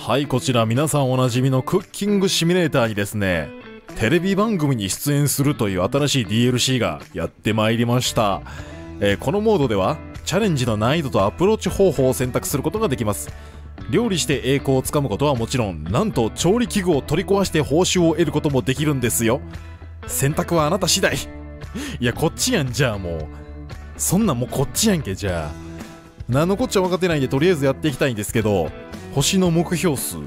はい、こちら皆さんおなじみのクッキングシミュレーターにですね、テレビ番組に出演するという新しい DLC がやってまいりました。このモードではチャレンジの難易度とアプローチ方法を選択することができます。料理して栄光をつかむことはもちろん、なんと調理器具を取り壊して報酬を得ることもできるんですよ。選択はあなた次第。いや、こっちやん。じゃあもうそんなんもうこっちやんけ。じゃあ何のこっちゃ分かってないんで、とりあえずやっていきたいんですけど、星の目標数、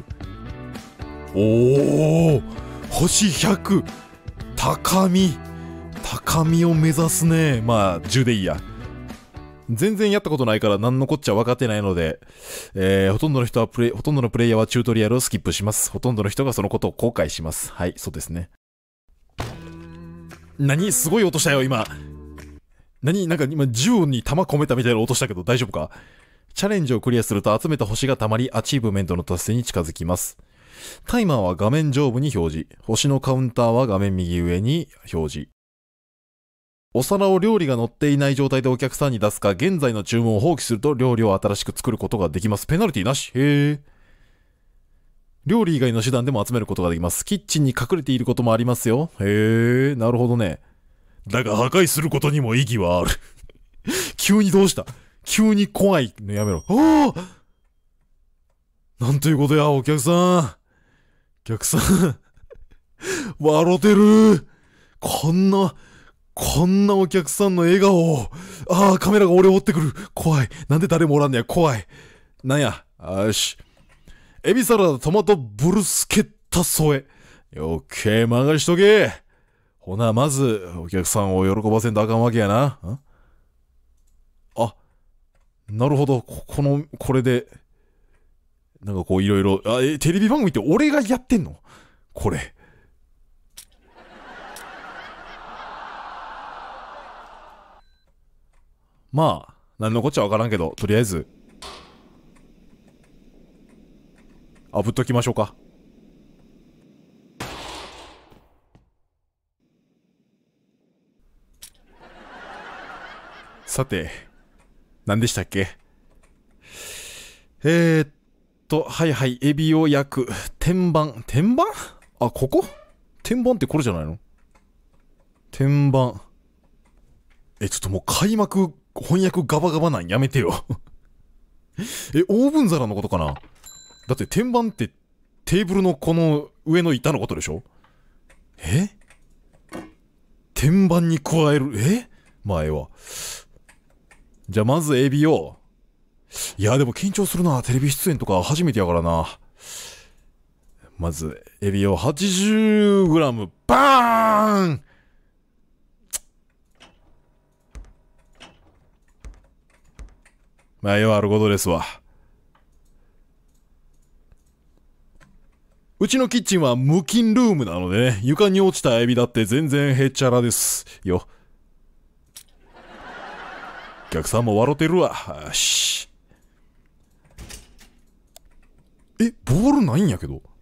星100、高みを目指すね。まあ10でいいや。全然やったことないから何のこっちゃ分かってないので、ほとんどのプレイヤーはチュートリアルをスキップします。ほとんどの人がそのことを後悔します。はい、そうですね。何、すごい音したよ今。なんか今銃に弾込めたみたいな音したけど大丈夫か。チャレンジをクリアすると集めた星がたまり、アチーブメントの達成に近づきます。タイマーは画面上部に表示、星のカウンターは画面右上に表示。お皿を料理が乗っていない状態でお客さんに出すか、現在の注文を放棄すると料理を新しく作ることができます。ペナルティなし。へー。料理以外の手段でも集めることができます。キッチンに隠れていることもありますよ。へー、なるほどね。だが破壊することにも意義はある。急にどうした？急に怖いのやめろ。ああ！なんということや、お客さん。お客さん。笑てる。こんなお客さんの笑顔。ああ、カメラが俺を追ってくる。怖い。なんで誰もおらんねや。怖い。なんや。よし。エビサラダ、トマト、ブルスケッタ添え。オッケー、任しとけ。ほな、まず、お客さんを喜ばせんとあかんわけやな。あ、なるほど。これで、なんかこういろいろ、テレビ番組って俺がやってんの？これ。まあ、なんのこっちゃわからんけど、とりあえず、炙っときましょうか。さて、何でしたっけ？はいはい、エビを焼く。天板あ、ここ？天板ってこれじゃないの？天板。ちょっともう開幕、翻訳ガバガバなんやめてよ。オーブン皿のことかな？だって天板ってテーブルのこの上の板のことでしょ？天板に加える。前は。じゃあまずエビを。いやでも緊張するな。テレビ出演とか初めてやからな。まずエビを 80g バーン。まあよあることですわ。うちのキッチンは無菌ルームなのでね、床に落ちたエビだって全然へっちゃらですよ。お客さんも笑ってるわ。よし。ボールないんやけど。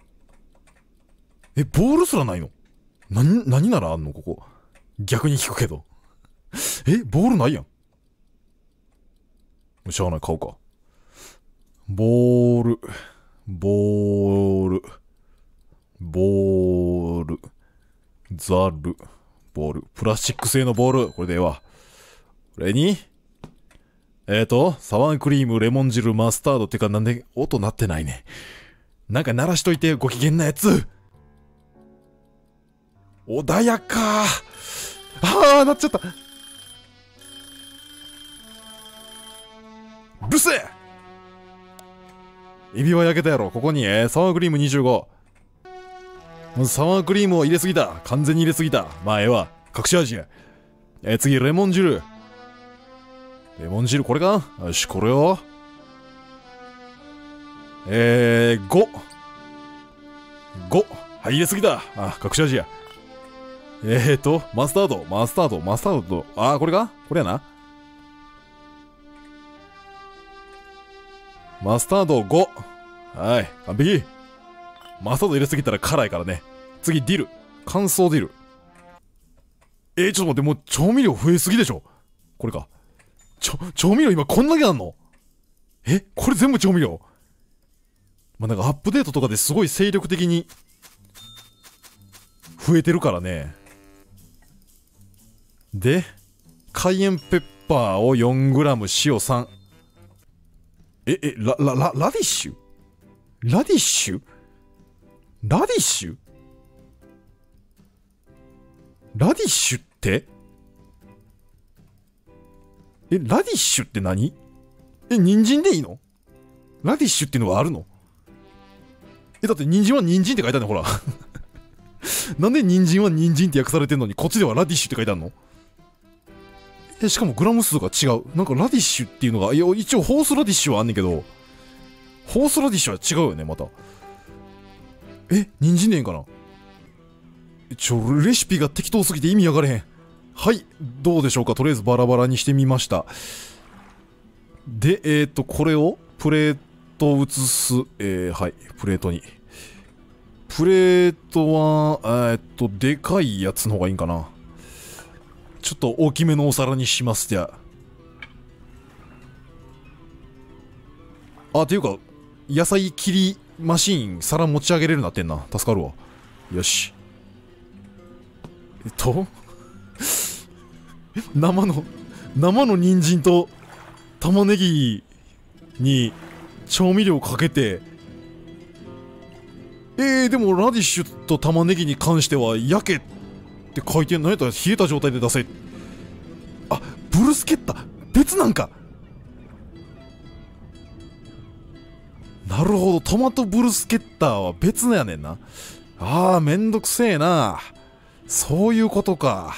ボールすらないの？何ならあんのここ。逆に聞くけど。ボールないやん。しゃあない、買うか。ボール、ザル、ボール。プラスチック製のボール。これでええわ。これに、サワークリーム、レモン汁、マスタードってか、なんで音鳴ってないね。なんか鳴らしといて、ご機嫌なやつ。穏やかー。鳴っちゃった。ブス！エビは焼けたやろ。ここに、サワークリーム25。まずサワークリームを入れすぎた。完全に入れすぎた。まあ、わ。隠し味や。次、レモン汁。これか？よし、これを。5。はい、入れすぎた。隠し味や。マスタード。これか？これやな。マスタード5。はい、完璧。マスタード入れすぎたら辛いからね。次、ディル。乾燥ディル。ちょっと待って、もう調味料増えすぎでしょ。これか。調味料今こんだけあんの？これ全部調味料？ まあ、なんかアップデートとかですごい精力的に増えてるからね。で、カイエンペッパーを 4g、塩3。ラディッシュラディッシュラディッシュラディッシュってラディッシュって何？人参でいいの？ラディッシュっていうのがあるの？だって人参は人参って書いてあるね、ほら。なんで人参は人参って訳されてんのに、こっちではラディッシュって書いてあるの？しかもグラム数が違う。なんかラディッシュっていうのが、いや、一応ホースラディッシュはあんねんけど、ホースラディッシュは違うよね、また。人参でいいんかな？レシピが適当すぎて意味わかれへん。はい、どうでしょうか。とりあえずバラバラにしてみました。で、これをプレート移す。はい、プレートに。プレートは、でかいやつの方がいいんかな。ちょっと大きめのお皿にします。じゃあ。っていうか、野菜切りマシーン、皿持ち上げれるようになってんな。助かるわ。よし。生の人参と玉ねぎに調味料かけて、でもラディッシュと玉ねぎに関しては焼けって書いてんのやったら冷えた状態で出せ。あ、ブルスケッタ別なんか。なるほど、トマトブルスケッタは別のやねんな。あー、めんどくせえな。そういうことか。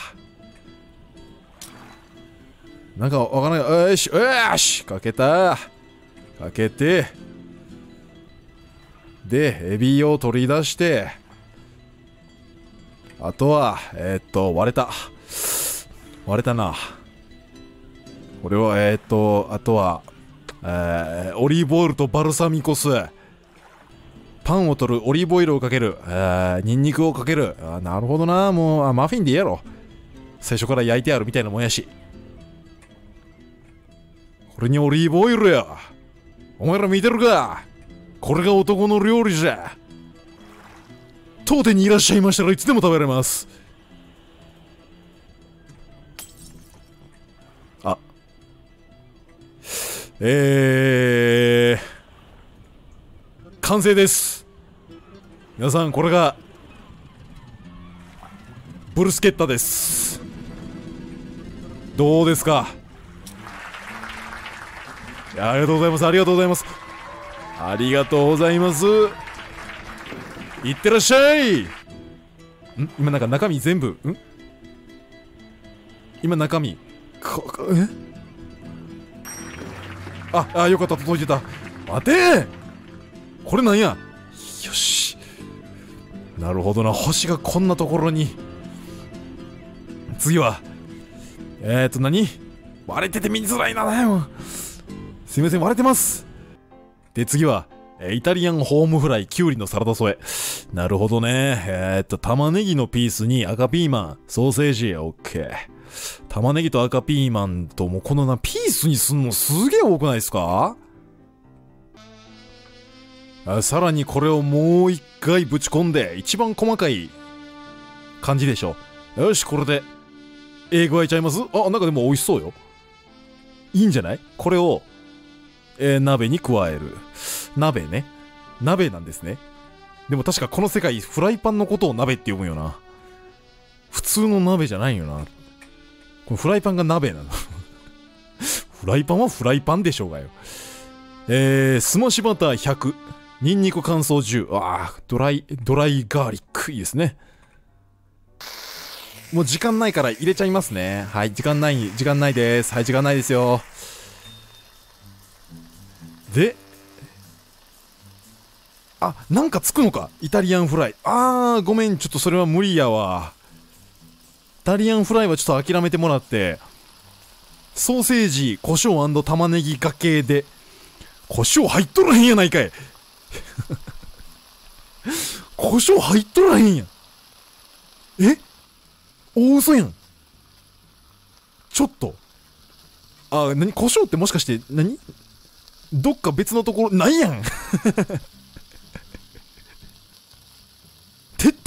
なんかわからない。よし、よし、かけた。かけて。で、エビを取り出して。あとは、割れた。割れたな。これは、あとは、オリーブオイルとバルサミコ酢。パンを取る、オリーブオイルをかける、ニンニクをかける。なるほどな。もう、マフィンでいいやろ。最初から焼いてあるみたいなもんやし。これにオリーブオイルや。お前ら見てるか？これが男の料理じゃ。当店にいらっしゃいましたらいつでも食べられます。あ。完成です。皆さん、これが、ブルスケッタです。どうですか？いや、ありがとうございます。ありがとうございます。ありがとうございます。いってらっしゃい。今なんか中身全部、今中身、よかった、届いてた。待て！これなんや？よし。なるほどな、星がこんなところに。次は、何？割れてて見づらいな、すいません、割れてます。で、次は、イタリアンホームフライ、キュウリのサラダ添え。なるほどね。玉ねぎのピースに赤ピーマン、ソーセージ、オッケー。玉ねぎと赤ピーマンと、もうこのピースにすんのすげえ多くないですか？さらにこれをもう一回ぶち込んで、一番細かい感じでしょ。よし、これで、具合ちゃいます？なんかでも美味しそうよ。いいんじゃない？これを、鍋に加える。鍋ね。鍋なんですね。でも確かこの世界、フライパンのことを鍋って呼ぶよな。普通の鍋じゃないよな。このフライパンが鍋なの。フライパンはフライパンでしょうがよ。スマッシュバター100。ニンニク乾燥10。ドライガーリック。いいですね。もう時間ないから入れちゃいますね。はい、時間ないです。はい、時間ないですよ。で、なんかつくのか？イタリアンフライ。ごめん、ちょっとそれは無理やわ。イタリアンフライはちょっと諦めてもらって、ソーセージ、胡椒&玉ねぎがけで、胡椒入っとらへんやないかい。胡椒入っとらへんやん。大嘘やん。ちょっと。胡椒ってもしかして、どっか別のところ、ないやん。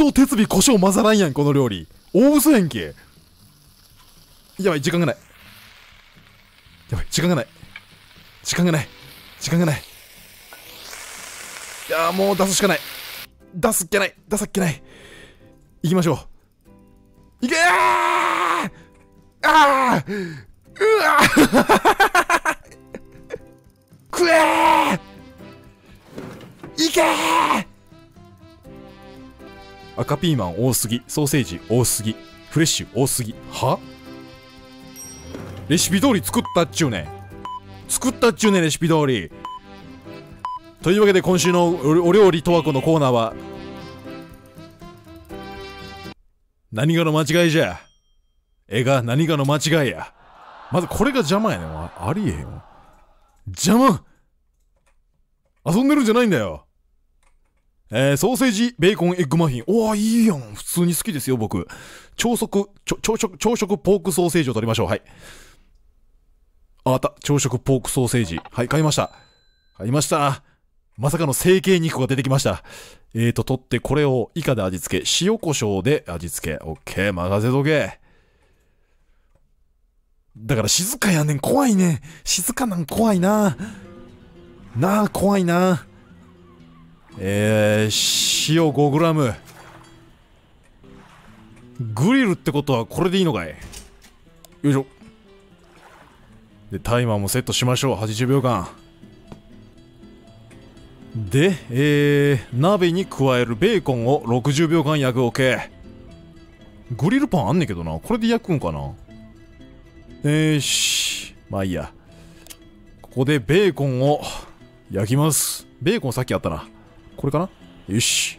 噌、鉄尾、胡椒混ざらんやん、この料理。大嘘やんけ。やばい、時間がない。やばい、時間がない。時間がない。時間がない。いやー、もう出すしかない。出すっけない。出さっけない。行きましょう。いけーあーうわーくえーいけー赤ピーマン多すぎ、ソーセージ多すぎ、フレッシュ多すぎ。はレシピ通り作ったっちゅうね。作ったっちゅうね、レシピ通り。というわけで今週のお料理とわこのコーナーは、何がの間違いじゃ。何がの間違いや。まずこれが邪魔やねん。ありえへんわ。邪魔遊んでるんじゃないんだよ。ソーセージ、ベーコン、エッグマフィン。おー、いいやん。普通に好きですよ、僕。朝食ポークソーセージを取りましょう。はい。朝食ポークソーセージ。はい、買いました。買いました。まさかの成形肉が出てきました。取ってこれを以下で味付け。塩コショウで味付け。オッケー、任せとけ。だから静かやねん。怖いねん。静かなん怖いな。怖いな。塩 5g。グリルってことはこれでいいのかい。よいしょ。で、タイマーもセットしましょう。80秒間。で、鍋に加えるベーコンを60秒間焼く。OK。グリルパンあんねんけどな。これで焼くんかな。まあいいや。ここでベーコンを焼きます。ベーコンさっきあったな。これかな。よし。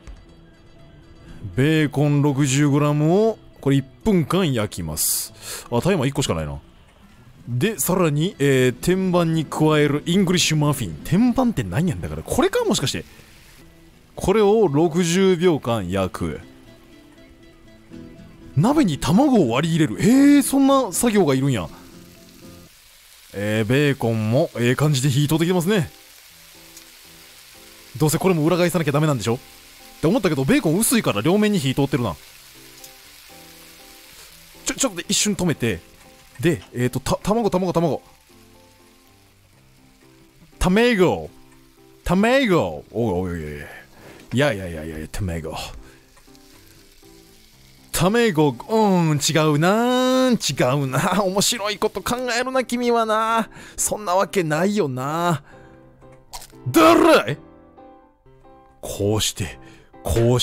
ベーコン 60g をこれ1分間焼きます。タイマー1個しかないな。で、さらに、天板に加えるイングリッシュマフィン。天板って何やんだから。これかもしかして。これを60秒間焼く。鍋に卵を割り入れる。そんな作業がいるんや。ベーコンも感じで火通ってきてますね。どうせこれも裏返さなきゃダメなんでしょって思ったけど、ベーコン薄いから両面に火通ってるな。ちょっと一瞬止めて。で、卵。卵。おい。いや、卵。違うな。面白いこと考えるな、君はな。そんなわけないよな。だらいこうして、こ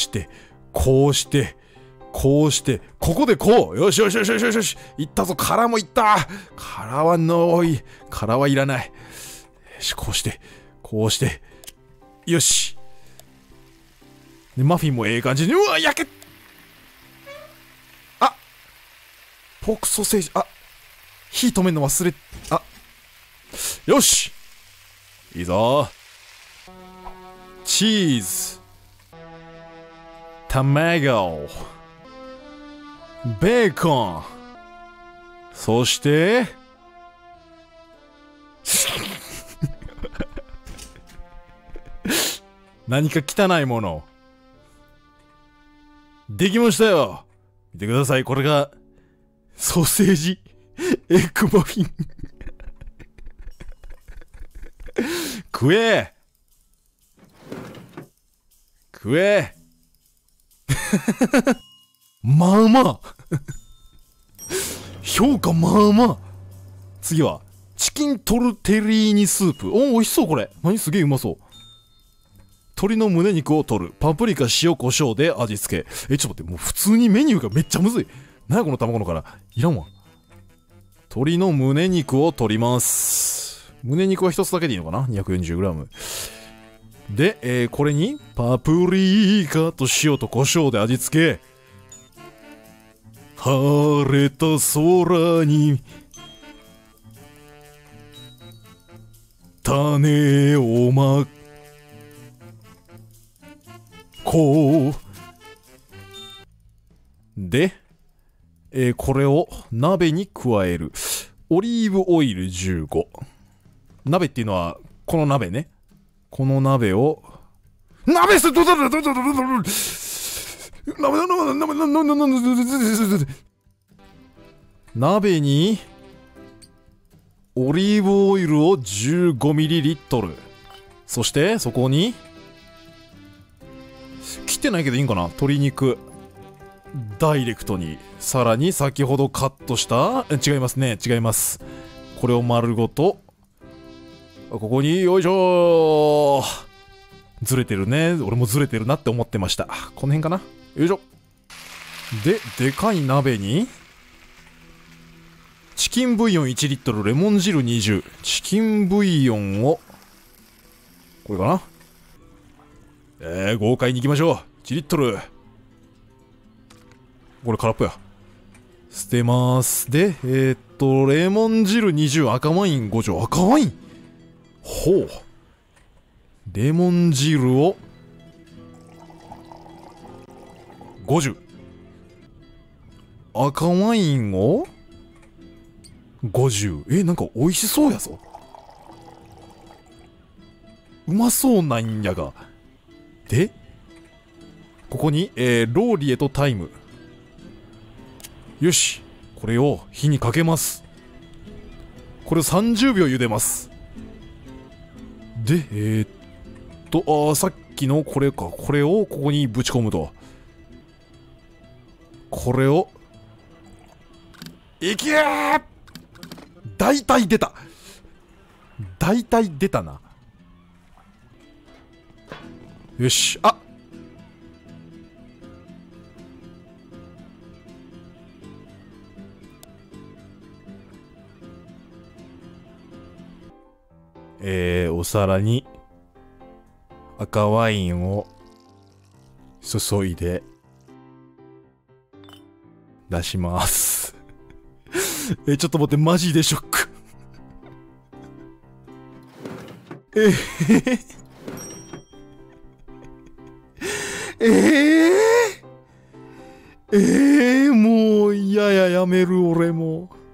こでこう。よし。いったぞ。殻もいった。殻はいらない。よし、こうして。よし。で、マフィンも感じに、うわ、焼けポークソーセージ、火止めんの忘れ、よしいいぞチーズ、卵、ベーコン、そして何か汚いものできましたよ。見てください。これがソーセージエッグマフィン食えまあまあ評価まあまあ。次はチキントルテリーニスープ。美味しそう。これすげえうまそう。鶏の胸肉を取る。パプリカ、塩、コショウで味付け。ちょっと待って、もう普通にメニューがめっちゃむずい。何やこの卵の殻。いらんわ。鶏の胸肉を取ります。胸肉は一つだけでいいのかな。 240g。で、これにパプリカと塩とコショウで味付け。晴れた空に種をまこう。で、これを鍋に加える。オリーブオイル15。鍋っていうのはこの鍋ね。この鍋を鍋すどうだ鍋にオリーブオイルを 15ml。 そしてそこに切ってないけどいいんかな、鶏肉ダイレクトに、さらに先ほどカットした違いますね、違います、これを丸ごとここによいしょー。ずれてるね、俺もずれてるなって思ってました。この辺かな、よいしょ。ででかい鍋にチキンブイヨン1リットル、レモン汁20、チキンブイヨンをこれかな、豪快にいきましょう。1リットル、これ空っぽや、捨てます。でレモン汁20、赤ワイン5錠、赤ワイン、ほう、レモン汁を50、赤ワインを50。なんか美味しそうやぞ、うまそうなんやが。でここに、ローリエとタイム。よし、これを火にかけます。これを30秒茹でます。でさっきのこれか、これをここにぶち込むと、これをいけー、大体出た、大体出たな。よし、あ、お皿に赤ワインを注いで出しますちょっと待って、マジでショックもういややめる、俺も。